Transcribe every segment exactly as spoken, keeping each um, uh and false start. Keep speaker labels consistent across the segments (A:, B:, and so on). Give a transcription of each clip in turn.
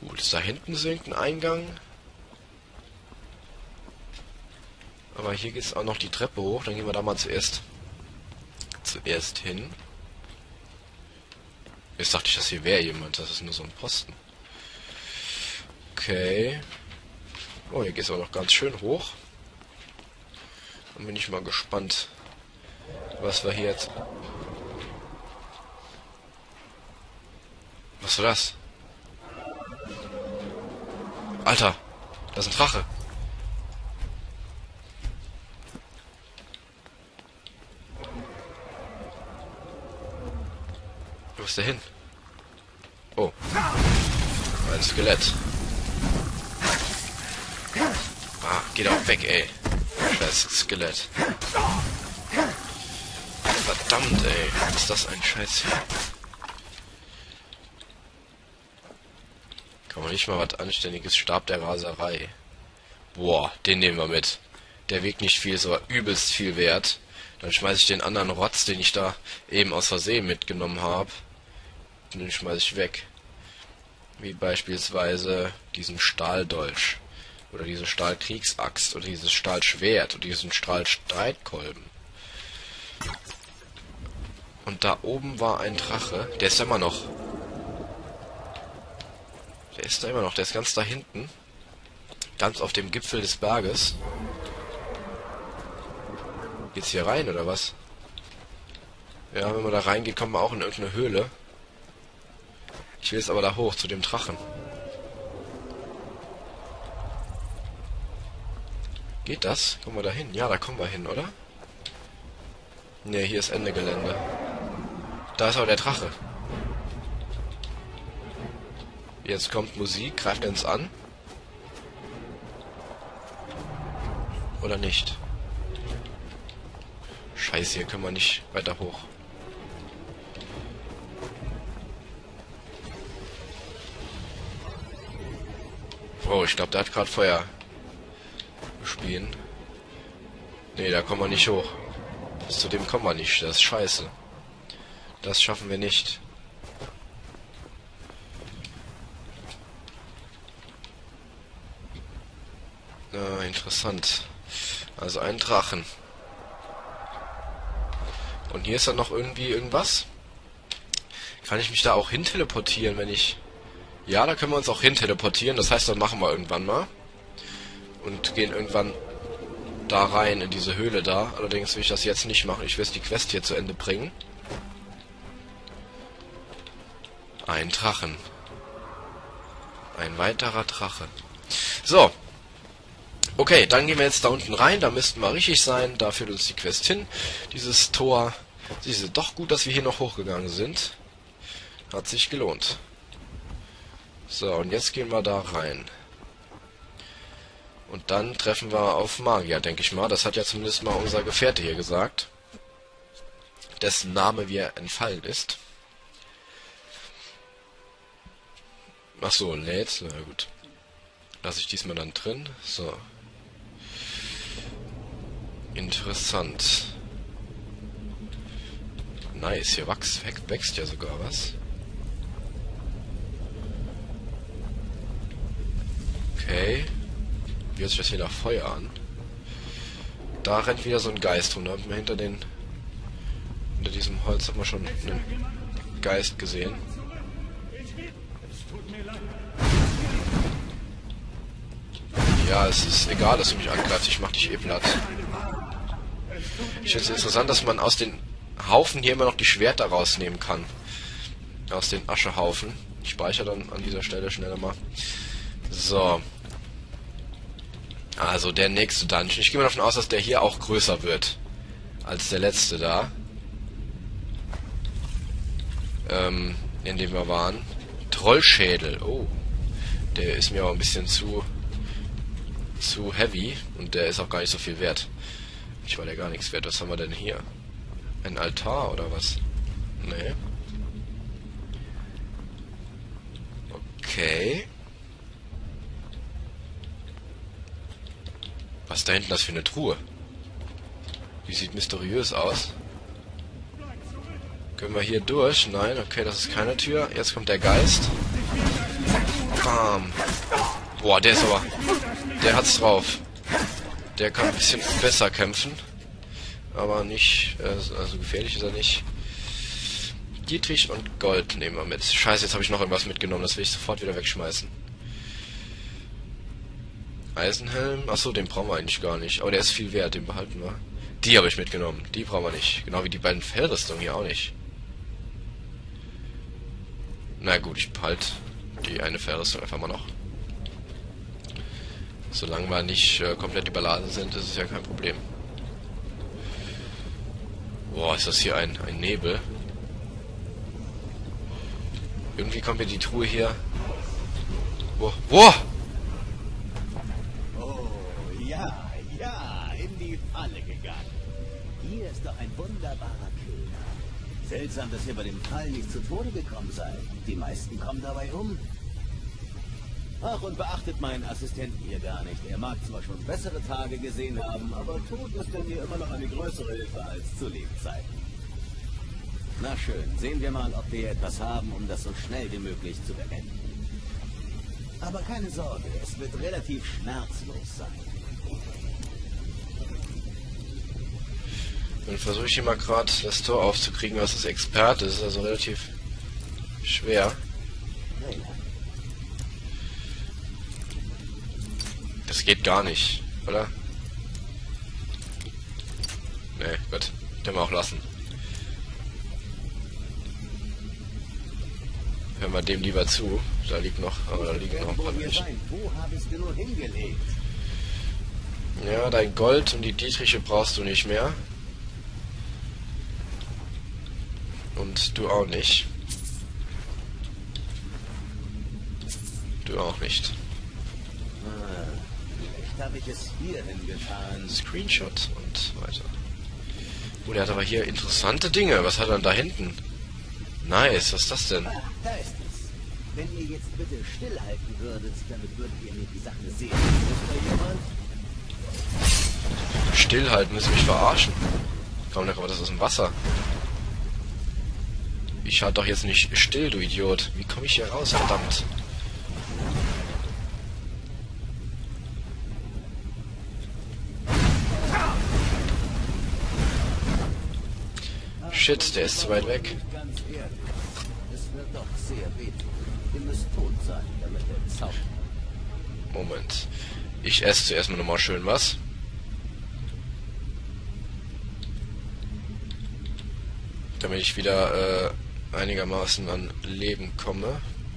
A: Gut, da hinten ist irgendein Eingang. Aber hier geht es auch noch die Treppe hoch. Dann gehen wir da mal zuerst zuerst hin. Jetzt dachte ich, das hier wäre jemand. Das ist nur so ein Posten. Okay. Oh, hier geht es auch noch ganz schön hoch. Dann bin ich mal gespannt, was wir hier jetzt... Was war das? Alter, das ist ein Drache. Wo ist der hin? Oh. Ein Skelett. Ah, geht auch weg, ey. Scheiß Skelett. Verdammt, ey. Ist das ein Scheiß hier? Kann man nicht mal was Anständiges. Stab der Raserei. Boah, den nehmen wir mit. Der wiegt nicht viel, ist aber übelst viel wert. Dann schmeiße ich den anderen Rotz, den ich da eben aus Versehen mitgenommen habe. Den schmeiße ich weg. Wie beispielsweise diesen Stahldolch. Oder diese Stahlkriegsaxt. Oder dieses Stahlschwert. Oder diesen Stahlstreitkolben. Und da oben war ein Drache. Der ist immer noch. Der ist da immer noch. Der ist ganz da hinten. Ganz auf dem Gipfel des Berges. Geht's hier rein, oder was? Ja, wenn man da reingeht, kommt man auch in irgendeine Höhle. Ich will jetzt aber da hoch, zu dem Drachen. Geht das? Kommen wir da hin? Ja, da kommen wir hin, oder? Ne, hier ist Ende Gelände. Da ist aber der Drache. Jetzt kommt Musik. Greift er uns an? Oder nicht? Scheiße, hier können wir nicht weiter hoch. Oh, ich glaube, der hat gerade Feuer gespielt. Ne, da kommen wir nicht hoch. Zu dem kommen wir nicht. Das ist scheiße. Das schaffen wir nicht. Ah, interessant. Also ein Drachen. Und hier ist dann noch irgendwie irgendwas. Kann ich mich da auch hin teleportieren, wenn ich... Ja, da können wir uns auch hin teleportieren. Das heißt, dann machen wir irgendwann mal. Und gehen irgendwann da rein, in diese Höhle da. Allerdings will ich das jetzt nicht machen. Ich will jetzt die Quest hier zu Ende bringen. Ein Drachen. Ein weiterer Drache. So. Okay, dann gehen wir jetzt da unten rein. Da müssten wir richtig sein. Da führt uns die Quest hin. Dieses Tor. Siehst du, doch gut, dass wir hier noch hochgegangen sind. Hat sich gelohnt. So, und jetzt gehen wir da rein. Und dann treffen wir auf Magier, denke ich mal. Das hat ja zumindest mal unser Gefährte hier gesagt. Dessen Name mir entfallen ist. Ach so, lädt. Na gut. Lasse ich diesmal dann drin. So. Interessant. Nice, hier wächst, wächst ja sogar was. Okay. Wie hört sich das hier nach Feuer an? Da rennt wieder so ein Geist rum. Da haben wir hinter den... Hinter diesem Holz haben wir schon einen Geist gesehen. Ja, es ist egal, dass du mich angreifst. Ich mach dich eh platt. Ich finde es interessant, dass man aus den Haufen hier immer noch die Schwerter rausnehmen kann. Aus den Aschehaufen. Ich speichere dann an dieser Stelle schneller mal. So. Also der nächste Dungeon. Ich gehe mal davon aus, dass der hier auch größer wird als der letzte da. Ähm, in dem wir waren. Trollschädel. Oh. Der ist mir aber ein bisschen zu zu heavy. Und der ist auch gar nicht so viel wert. Ich war der gar nichts wert. Was haben wir denn hier? Ein Altar oder was? Nee. Okay. Was ist da hinten das für eine Truhe? Die sieht mysteriös aus. Können wir hier durch? Nein, okay, das ist keine Tür. Jetzt kommt der Geist. Bam. Boah, der ist aber... Der hat's drauf. Der kann ein bisschen besser kämpfen. Aber nicht... Äh, also gefährlich ist er nicht. Dietrich und Gold nehmen wir mit. Scheiße, jetzt habe ich noch irgendwas mitgenommen. Das will ich sofort wieder wegschmeißen. Eisenhelm. Achso, den brauchen wir eigentlich gar nicht. Aber der ist viel wert. Den behalten wir. Die habe ich mitgenommen. Die brauchen wir nicht. Genau wie die beiden Fellrüstungen hier auch nicht. Na gut, ich behalte die eine Fellrüstung einfach mal noch. Solange wir nicht äh, komplett überladen sind, ist es ja kein Problem. Boah, ist das hier ein, ein Nebel. Irgendwie kommt mir die Truhe hier... Boah, boah!
B: Oh, ja, ja, in die Falle gegangen. Hier ist doch ein wunderbarer Köder. Seltsam, dass ihr bei dem Fall nicht zu Tode gekommen seid. Die meisten kommen dabei um. Ach, und beachtet meinen Assistenten hier gar nicht. Er mag zwar schon bessere Tage gesehen haben, aber tot ist er mir immer noch eine größere Hilfe als zu Lebzeiten. Na schön, sehen wir mal, ob wir etwas haben, um das so schnell wie möglich zu beenden. Aber keine Sorge, es wird relativ schmerzlos sein.
A: Dann versuche ich hier mal gerade das Tor aufzukriegen, was das Experte ist, also relativ schwer. Das geht gar nicht, oder? Nee, gut. Können wir auch lassen. Hören wir dem lieber zu. Da liegt noch, aber da liegen noch ein paar Menschen.
B: Wo habest du nur hingelegt?
A: Ja, dein Gold und die Dietriche brauchst du nicht mehr. Und du auch nicht. Du auch nicht.
B: Ah, vielleicht habe ich es hier hingetan.
A: Screenshot und weiter. Oh, der hat aber hier interessante Dinge. Was hat er denn da hinten? Nice, was ist das denn?
B: Ah, da ist es. Wenn ihr jetzt bitte stillhalten würdet, damit würdet ihr mir die Sache sehen. Ist da jemand?
A: Stillhalten, müssen mich verarschen. Komm, da kommt das aus dem Wasser. Ich halt doch jetzt nicht still, du Idiot. Wie komme ich hier raus, verdammt? Shit, der ist zu weit weg.
B: Ganz ehrlich, es wird doch sehr wehtun. Ihr müsst tot sein, damit der Zauber...
A: Moment. Ich esse zuerst mal nochmal schön was. Damit ich wieder äh, einigermaßen an Leben komme.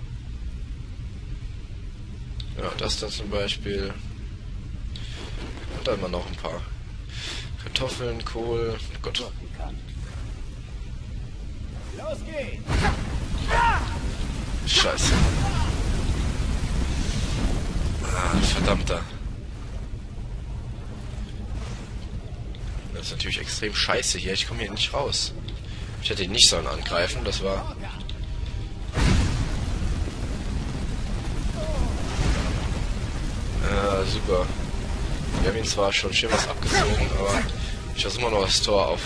A: Ja, das da zum Beispiel. Und dann mal noch ein paar Kartoffeln, Kohl. Oh Gott.
B: Los geht's!
A: Scheiße. Ah, verdammter. Das ist natürlich extrem scheiße hier. Ich komme hier nicht raus. Ich hätte ihn nicht sollen angreifen. Das war... Äh, super. Wir haben ihn zwar schon schön was abgezogen, aber ich versuche mal noch das Tor auf.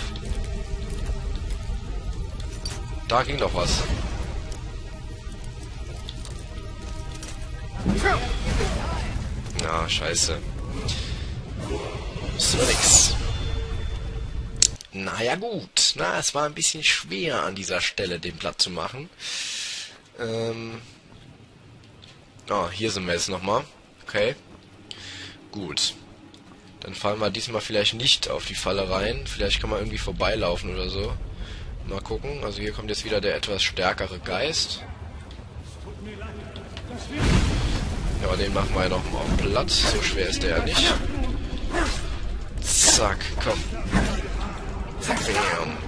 A: Da ging doch was. Na, scheiße. Das war nix. Naja gut. Na, es war ein bisschen schwer an dieser Stelle den Blatt zu machen. Ähm. Ah, hier sind wir jetzt nochmal. Okay. Gut. Dann fallen wir diesmal vielleicht nicht auf die Falle rein. Vielleicht kann man irgendwie vorbeilaufen oder so. Mal gucken. Also hier kommt jetzt wieder der etwas stärkere Geist. Ja, den machen wir ja noch mal auf Platt. So schwer ist der ja nicht. Zack, komm. Bam.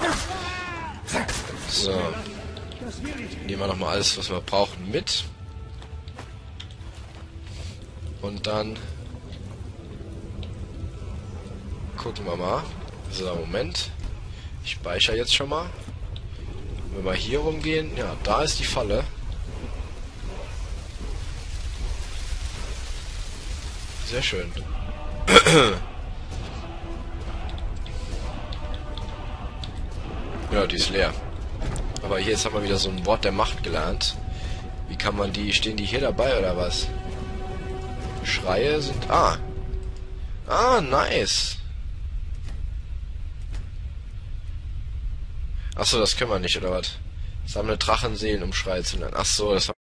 A: So. Nehmen wir nochmal alles, was wir brauchen, mit. Und dann gucken wir mal. So, Moment. Ich speichere jetzt schon mal. Wenn wir hier rumgehen, ja, da ist die Falle. Sehr schön. Ja, die ist leer. Aber hier jetzt haben wir wieder so ein Wort der Macht gelernt. Wie kann man die... Stehen die hier dabei, oder was? Schreie sind... Ah! Ah, nice! Achso, das können wir nicht, oder was? Sammle Drachenseelen, um Schreie zu nennen. Achso, das war...